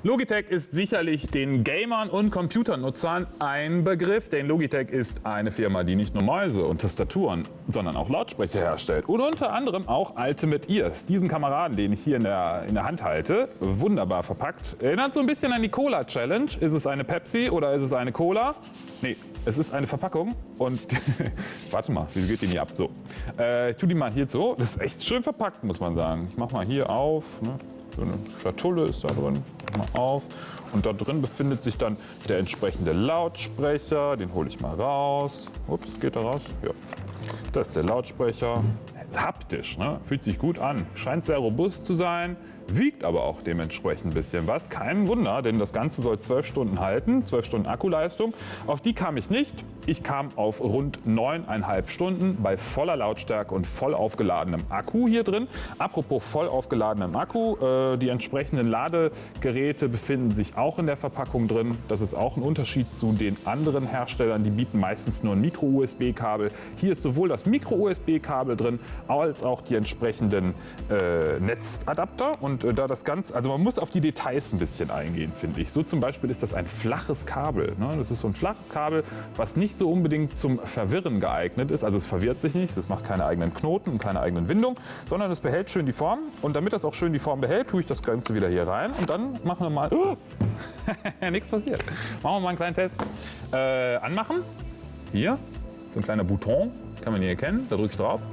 Logitech ist sicherlich den Gamern und Computernutzern ein Begriff, denn Logitech ist eine Firma, die nicht nur Mäuse und Tastaturen, sondern auch Lautsprecher herstellt. Und unter anderem auch Ultimate Ears. Diesen Kameraden, den ich hier in der Hand halte, wunderbar verpackt. Erinnert so ein bisschen an die Cola Challenge. Ist es eine Pepsi oder ist es eine Cola? Nee, es ist eine Verpackung und warte mal, wie geht die hier ab? So, ich tue die mal hier so. Das ist echt schön verpackt, muss man sagen. Ich mache mal hier auf. Ne? So eine Schatulle ist da drin. Mach mal auf. Und da drin befindet sich dann der entsprechende Lautsprecher. Den hole ich mal raus. Ups, geht da raus? Ja. Das ist der Lautsprecher. Haptisch, ne? Fühlt sich gut an. Scheint sehr robust zu sein, wiegt aber auch dementsprechend ein bisschen was. Kein Wunder, denn das Ganze soll 12 Stunden halten, 12 Stunden Akkuleistung. Auf die kam ich nicht. Ich kam auf rund 9,5 Stunden bei voller Lautstärke und voll aufgeladenem Akku hier drin. Apropos voll aufgeladenem Akku, die entsprechenden Ladegeräte befinden sich auch in der Verpackung drin. Das ist auch ein Unterschied zu den anderen Herstellern. Die bieten meistens nur ein Micro-USB-Kabel. Hier ist sowohl das Micro-USB-Kabel drin, als auch die entsprechenden Netzadapter. Und da das Ganze, also man muss auf die Details ein bisschen eingehen, finde ich. So zum Beispiel ist das ein flaches Kabel. Ne? Das ist so ein flaches Kabel, was nicht so unbedingt zum Verwirren geeignet ist. Also es verwirrt sich nicht, es macht keine eigenen Knoten und keine eigenen Windungen, sondern es behält schön die Form. Und damit das auch schön die Form behält, tue ich das Ganze wieder hier rein. Und dann machen wir mal... nichts passiert. Machen wir mal einen kleinen Test. Anmachen. Hier, so ein kleiner Bouton, kann man hier erkennen. Da drücke ich drauf.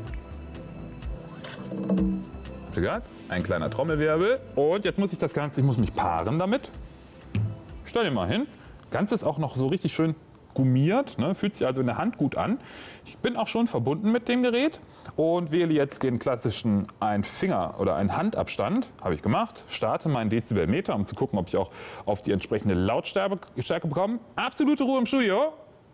Habt ihr gehört? Ein kleiner Trommelwirbel. Und jetzt muss ich das Ganze, ich muss mich paaren damit. Stell dir mal hin. Das Ganze ist auch noch so richtig schön gummiert, ne? Fühlt sich also in der Hand gut an. Ich bin auch schon verbunden mit dem Gerät und wähle jetzt den klassischen ein Finger- oder einen Handabstand. Habe ich gemacht. Starte meinen Dezibelmeter, um zu gucken, ob ich auch auf die entsprechende Lautstärke bekomme. Absolute Ruhe im Studio.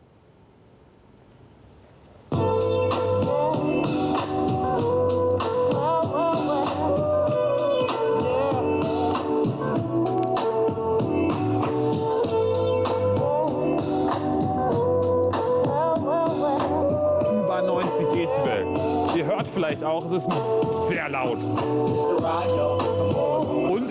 Ihr hört vielleicht auch, es ist sehr laut. Und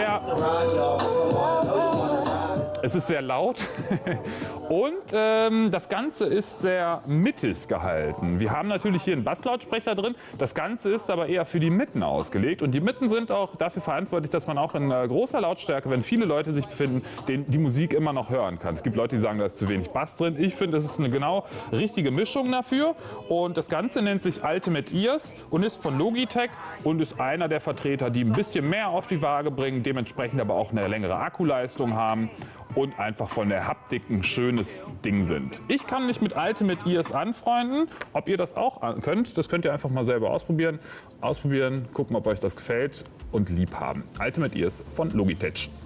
es ist sehr laut. Und das Ganze ist sehr mittig gehalten. Wir haben natürlich hier einen Basslautsprecher drin. Das Ganze ist aber eher für die Mitten ausgelegt. Und die Mitten sind auch dafür verantwortlich, dass man auch in großer Lautstärke, wenn viele Leute sich befinden, die Musik immer noch hören kann. Es gibt Leute, die sagen, da ist zu wenig Bass drin. Ich finde, es ist eine genau richtige Mischung dafür. Und das Ganze nennt sich Ultimate Ears und ist von Logitech und ist einer der Vertreter, die ein bisschen mehr auf die Waage bringen, dementsprechend aber auch eine längere Akkuleistung haben und einfach von der Haptik ein schönes Ding sind. Ich kann mich mit Ultimate Ears anfreunden. Ob ihr das auch könnt, das könnt ihr einfach mal selber ausprobieren. Gucken, ob euch das gefällt und lieb haben. Ultimate Ears von Logitech.